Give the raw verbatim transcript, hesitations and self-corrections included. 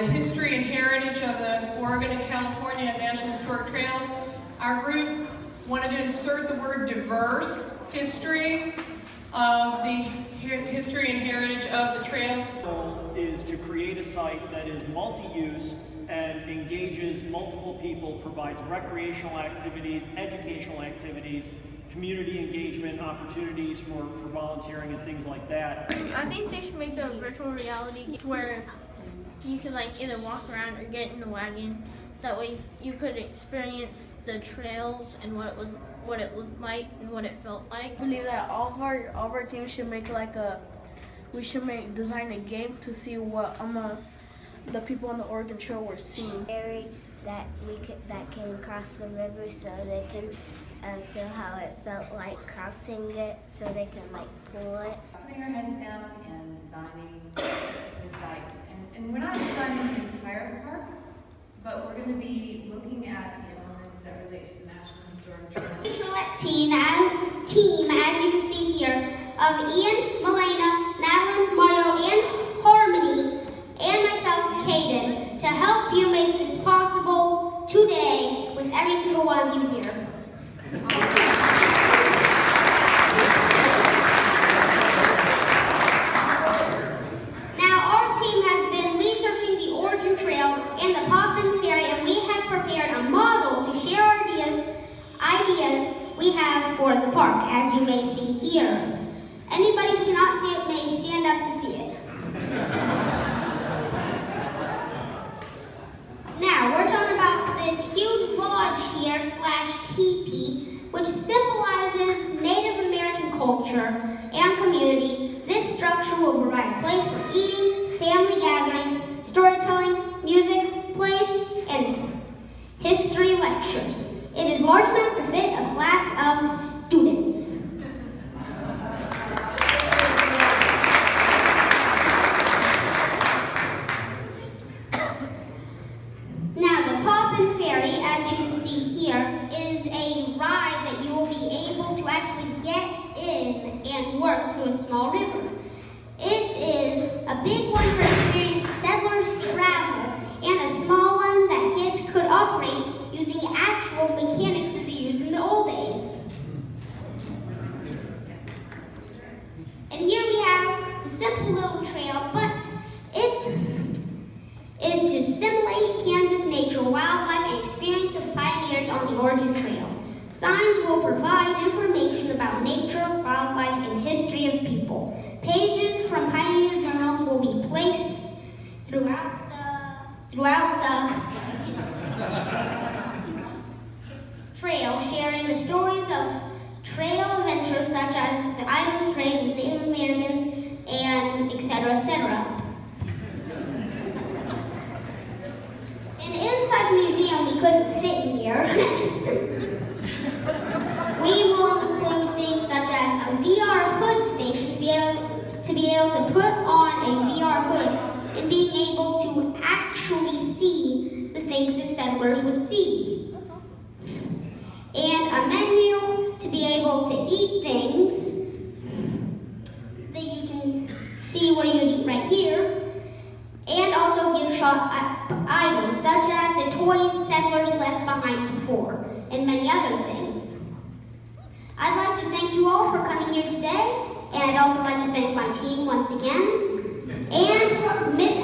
the history and heritage of the Oregon and California National Historic Trails. Our group wanted to insert the word diverse history of the history and heritage of the trails. The goal is to create a site that is multi-use and engages multiple people, provides recreational activities, educational activities, community engagement opportunities for, for volunteering and things like that. I think they should make a virtual reality where you could like either walk around or get in a wagon. That way you could experience the trails and what it was, what it looked like and what it felt like. I believe that all of our all of our teams should make like a, we should make design a game to see what um uh, the people on the Oregon Trail were seeing. Ferry that we could that can cross the river, so they can uh, feel how it felt like crossing it, so they can like pull it. Putting our heads down and designing the site, and, and we're not designing the entire park, but we're going to be looking at the elements that relate to the National Historic Trail. The Charette team, as, team, as you can see here, of Ian, Milena, Madeline, Mario, and Harmony, and myself, Caden, to help you make this possible today with every single one of you here. Now, our team has been researching the Oregon Trail and the Pappan Ferry, and we have prepared a model to share ideas, ideas we have for the park, as you may see here. Anybody who cannot see it may stand up to see it. Now, we're talking about this huge lodge here, slash teepee, which symbolizes Native American culture and community. This structure will provide a place for eating, family gatherings, storytelling, music, plays, and history lectures. It is large enough to fit a class of students. Now, the Pappan Ferry, as you can see here, is a ride that you will be able to actually get in and work through a small river. It is a big one for experienced settlers travel, and a small one that kids could operate using actual mechanics that they used in the old days. And here we have a simple little trail, but it is to simulate Kansas nature, wildlife, and experience of pioneers on the Oregon Trail. Signs will provide information about nature, wildlife, and history of people. Pages from pioneer journals will be placed throughout the throughout the trail, sharing the stories of trail adventures such as the Islands Trade with Native Americans, and et cetera, et cetera. And inside the museum, we couldn't fit in here. We will include things such as a V R hood station to be able to, be able to put on a V R hood and being able to actually see the things that settlers would see. That's awesome. And a menu to be able to eat things that you can see where you eat right here. And also gift shop items such as the toys settlers left behind before, and many other things. I'd like to thank you all for coming here today, and I'd also like to thank my team once again, and Miss